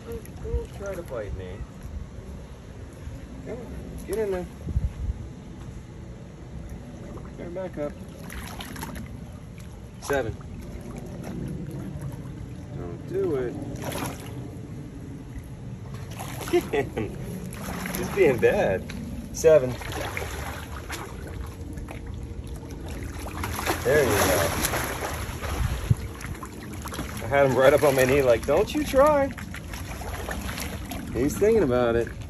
Don't try to bite me. Come on, get in there. Turn back up. 7. Don't do it. Just being bad. 7. There you go. I had him right up on my knee like, don't you try. He's thinking about it.